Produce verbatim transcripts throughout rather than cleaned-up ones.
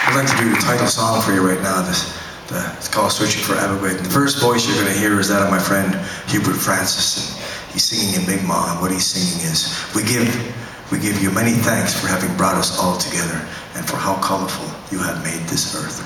I'd like to do the title song for you right now. This, the, it's called Searching for Abergwyth. The first voice you're going to hear is that of my friend Hubert Francis. And he's singing in Mi'kmaq, and what he's singing is, we give, we give you many thanks for having brought us all together and for how colorful you have made this earth.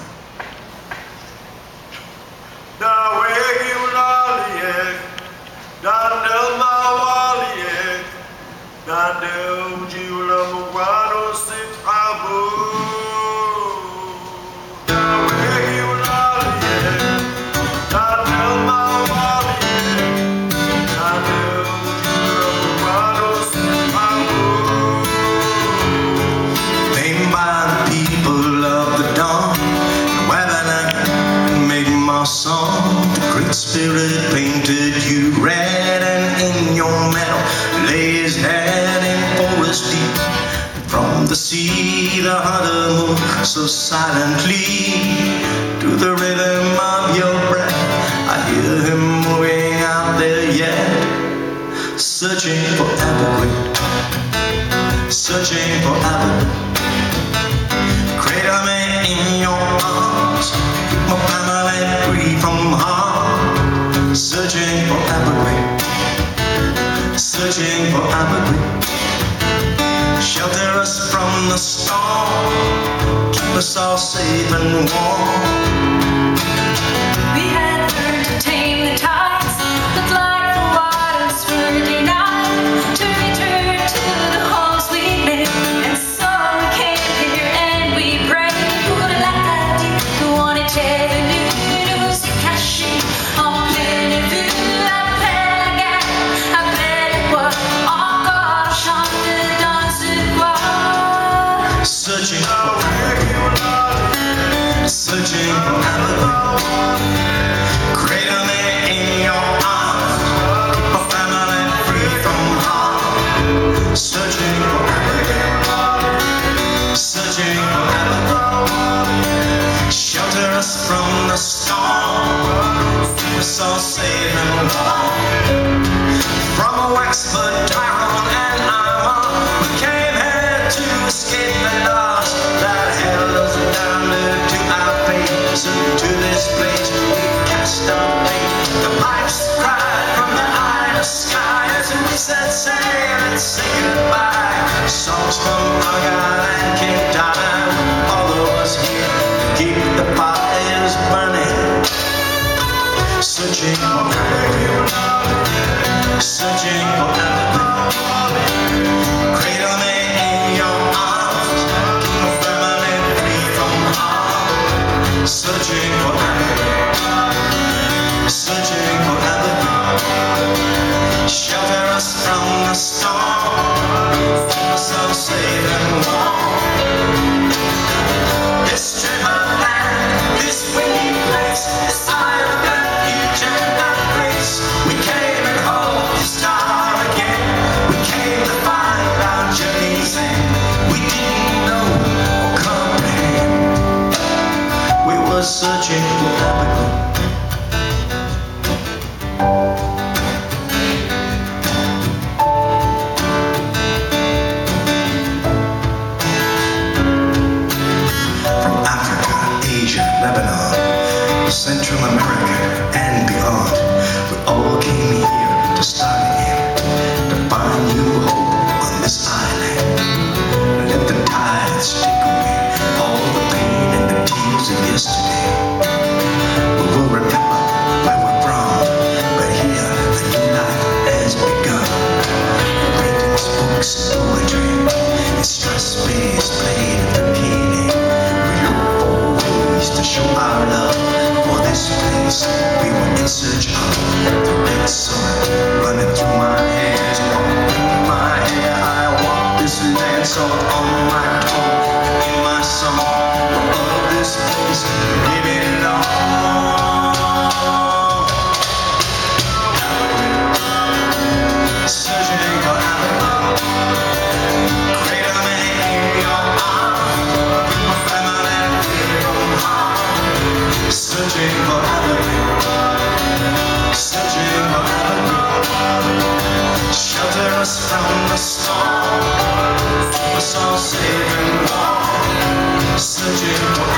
Song, the Great Spirit painted you red, and in your meadow lay his head in forest deep. From the sea the hunter moved so silently to the rhythm of your breath. I hear him moving out there yet, searching for Abergwyth, searching for Abergwyth. Cradle me in your arms, keep my family free from harm. Searching for Abergwyth, searching for Abergwyth. Shelter us from the storm, keep us all safe and warm. We had learned to tame the tides, looked like the waters were denied to return to the homes we made, and so we came here and we prayed. Searching for Abergwyth, searching for Abergwyth. Cradle me in your arms, keep my family free from harm. Searching for Abergwyth, searching for Abergwyth. Shelter us from the storm, keep us all safe and warm. From a waxbird Tyrone and armor, we came here to escape the loss that held us down to our fate. So to this place we cast our fate. The pipes cried from the iron sky as we set sail and say goodbye. Songs from Argyle and Cape Town, all of us here to keep the fires burning. Searching for Abergwyth, searching for Abergwyth. Cradle me in your arms, keep my family free from harm. Searching for Abergwyth, searching for Abergwyth. Shelter us from the storm, keep us all safe and warm. This strip of land, this windy place, this isle of refuge and our grace. We came and hold the star again. We came to find our journey's end. We didn't know or comprehend. We were searching for Abergwyth. From Africa, Asia, Lebanon, Central America, and beyond, we all came here to start again, to find new hope on this island. Let the tides take away all the pain and the tears of yesterday. We will remember where we're from, but here a new life has begun. Paintings, books, and poetry, and stress bass played at the piano. We look for ways to show our love for this place we were in search of. The red soil running through my hands, in my hair I walk this land, salt on my tongue, in my song, above this place we belong. Searching for Abergwyth, cradle me in your arms, keep my family free from harm. Searching for Abergwyth, searching for Abergwyth. Shelter us from the storm, keep us all safe and warm. Searching for